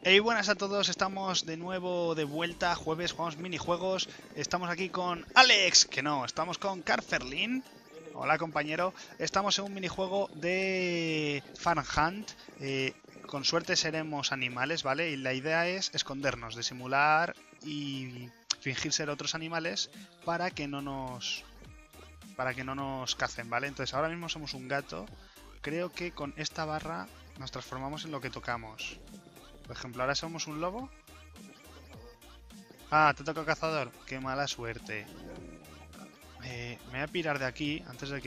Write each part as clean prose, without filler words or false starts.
Hey, buenas a todos, estamos de nuevo de vuelta, jueves, jugamos minijuegos, estamos aquí con Alex, que no, estamos con Carferlin. Hola compañero, estamos en un minijuego de Farm Hunt, con suerte seremos animales, ¿vale? Y la idea es escondernos, disimular y fingir ser otros animales para que no nos cacen, ¿vale? Entonces ahora mismo somos un gato, creo que con esta barra nos transformamos en lo que tocamos. Por ejemplo, ahora somos un lobo. Ah, te toca cazador. Qué mala suerte. Me voy a pirar de aquí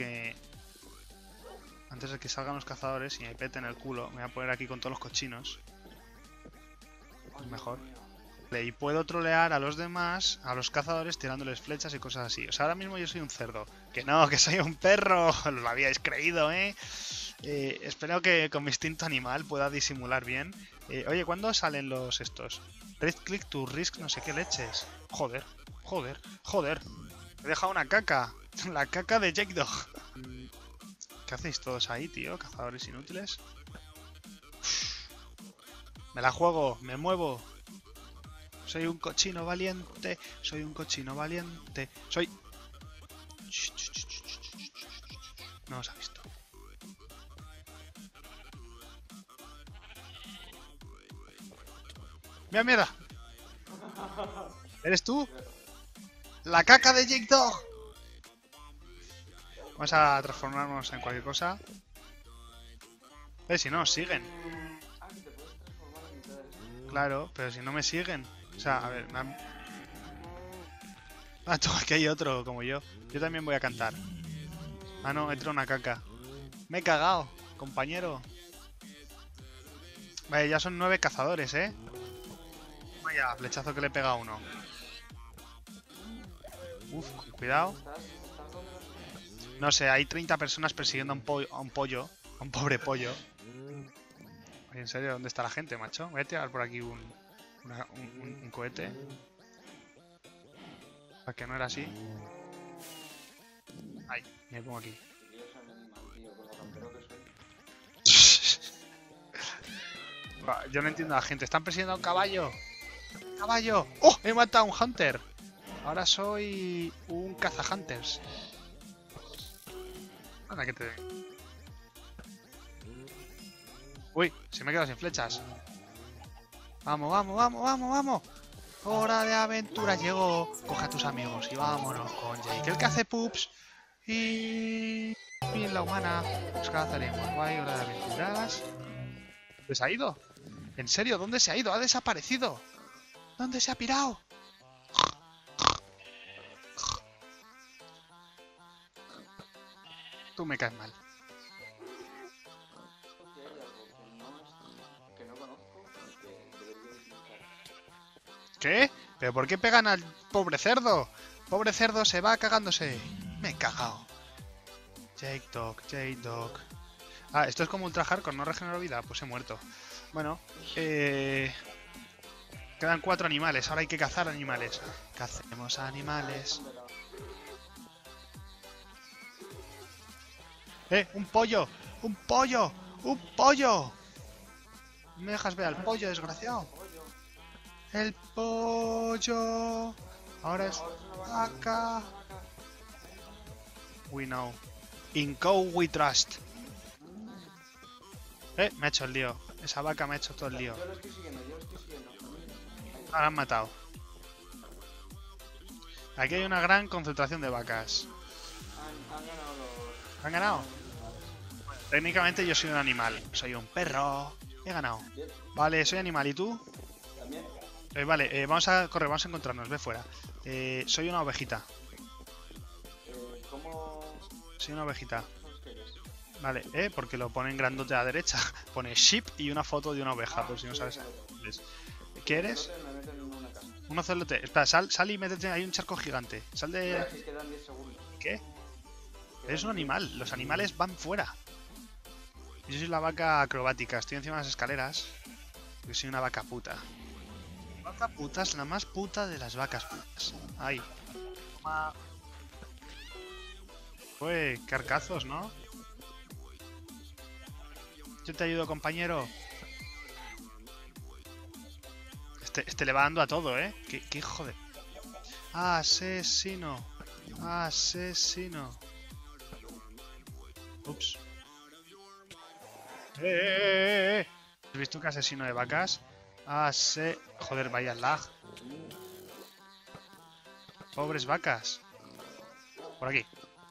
antes de que salgan los cazadores y me peten el culo. Me voy a poner aquí con todos los cochinos. Mejor. Y puedo trolear a los demás, a los cazadores, tirándoles flechas y cosas así. O sea, ahora mismo yo soy un cerdo. Que no, que soy un perro. Lo habíais creído, ¿eh? Espero que con mi instinto animal pueda disimular bien. Oye, ¿cuándo salen los estos? Red click to risk no sé qué leches. Joder, joder, joder. He dejado una caca. La caca de Jake Dog. ¿Qué hacéis todos ahí, tío? Cazadores inútiles. Me la juego, me muevo. Soy un cochino valiente. Soy un cochino valiente. Soy... No os ha visto. ¡Mira, mierda! ¿Eres tú? ¡La caca de Jake Dog! Vamos a transformarnos en cualquier cosa. Si no, nos siguen. Claro, pero si no me siguen. O sea, a ver, Ah, aquí hay otro como yo. Yo también voy a cantar. Ah, no, he tirado una caca. Me he cagado, compañero. Vale, ya son 9 cazadores, ¿eh? Vaya, flechazo que le pega a uno. Uf, cuidado. No sé, hay 30 personas persiguiendo a un pollo. A un pobre pollo. Oye, en serio, ¿dónde está la gente, macho? Voy a tirar por aquí un cohete. Para que no era así. Ay, me pongo aquí. Yo no entiendo a la gente. ¿Están persiguiendo a un caballo? ¡Caballo! ¡Oh! He matado a un hunter. Ahora soy un cazahunters. Anda, que te... Uy, se me ha quedado sin flechas. Vamos, vamos, vamos, vamos, vamos. Hora de aventura llegó. Coge a tus amigos y vámonos con Jake, el que hace pups. Y la humana. Nos cazaremos. Guay, hora de aventuras. ¿Dónde se ha ido? ¿En serio? ¿Dónde se ha ido? ¿Ha desaparecido? ¿Dónde se ha pirado? Tú me caes mal. ¿Qué? ¿Pero por qué pegan al pobre cerdo? Pobre cerdo se va cagándose. Me he cagado. Jake Dog, Jake Dog. Ah, esto es como ultra hardcore, no regenero vida. Pues he muerto. Bueno, quedan 4 animales. Ahora hay que cazar animales. Cacemos animales. ¡Un pollo! ¡Un pollo! ¡Un pollo! ¿No me dejas ver al pollo, desgraciado? ¡El pollo! Ahora es vaca. We know. In cow we trust. Me ha hecho el lío. Esa vaca me ha hecho todo el lío. Ahora han matado. Aquí hay una gran concentración de vacas. ¿Han ganado? Técnicamente yo soy un animal. Soy un perro. He ganado. Vale, soy animal. ¿Y tú? Vale, vamos a correr, vamos a encontrarnos. Ve fuera. Soy una ovejita. Soy una ovejita. Vale, porque lo ponen grandote a la derecha. Pone sheep y una foto de una oveja, por si no sabes. ¿Qué eres? Un ocelote. Espera, sal y métete. Hay un charco gigante. Sal de... ¿Qué? Eres un animal. Los animales van fuera. Yo soy la vaca acrobática. Estoy encima de las escaleras. Yo soy una vaca puta. La vaca puta es la más puta de las vacas putas. Ahí. Toma. Uy, qué arcazos, ¿no? Yo te ayudo, compañero. Este le va dando a todo, ¿eh? ¿Qué hijo de...? Asesino. Asesino. Ups. ¿Has visto que asesino de vacas? Joder, vaya lag. Pobres vacas. Por aquí.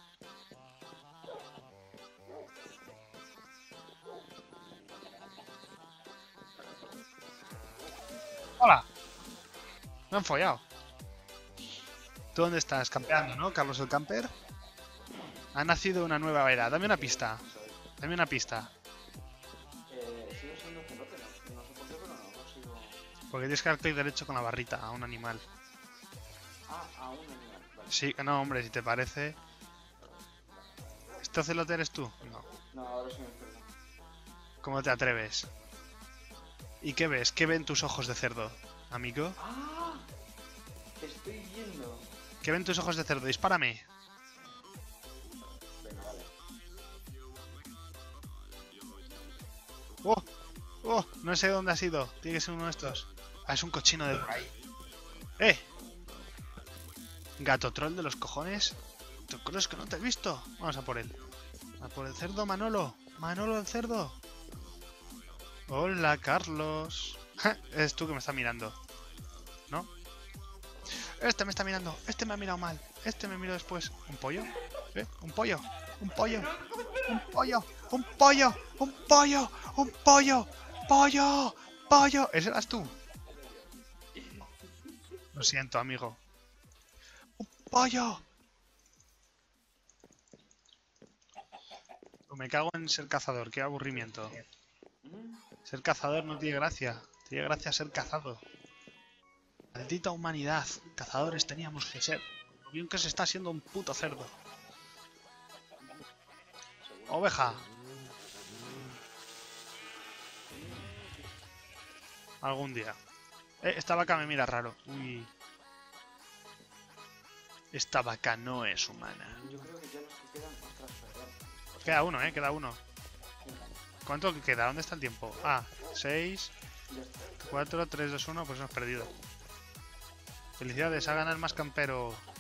¡Hola! Me han follado. ¿Tú dónde estás? Campeando, ¿no? Carlos el Camper. Ha nacido una nueva era. Dame una pista. Dame una pista. Sigo siendo celote, no sé por qué, pero no consigo... Porque tienes que dar clic derecho con la barrita a un animal. Ah, a un animal, vale. Sí, no, hombre, si te parece... ¿Este ocelote eres tú? No. No, ahora sí me pierdo. ¿Cómo te atreves? ¿Y qué ves? ¿Qué ven tus ojos de cerdo, amigo? ¡Ah! Estoy viendo. ¿Qué ven tus ojos de cerdo? Dispárame. Venga, vale. ¡Oh! ¡Oh! No sé dónde ha sido. Tiene que ser uno de estos. Ah, es un cochino de por ahí. ¡Eh! Gato troll de los cojones. ¿Tú crees que no te he visto? Vamos a por él. A por el cerdo, Manolo. Manolo el cerdo. Hola, Carlos. Es tú que me estás mirando. ¿No? Este me está mirando. Este me ha mirado mal. Este me miró después. ¿Un pollo? ¿Eh? ¿Un pollo? ¿Un pollo? ¡Un pollo! ¡Un pollo! ¡Un pollo! ¡Un pollo! ¡Pollo! ¡Pollo! ¿Ese eras tú? Lo siento, amigo. ¡Un pollo! Me cago en ser cazador. Qué aburrimiento. Ser cazador no tiene gracia. Tiene gracia ser cazado. Maldita humanidad. Cazadores teníamos que ser. Lo bien que se está siendo un puto cerdo. Oveja. Algún día. Esta vaca me mira raro. Uy. Esta vaca no es humana. Yo creo que ya los que quedan... Ostras, perdón. Queda uno, queda uno. ¿Cuánto queda? ¿Dónde está el tiempo? Ah, 6, Ya está. 4, 3, 2, 1, pues hemos perdido. Felicidades, ha ganado el más campero.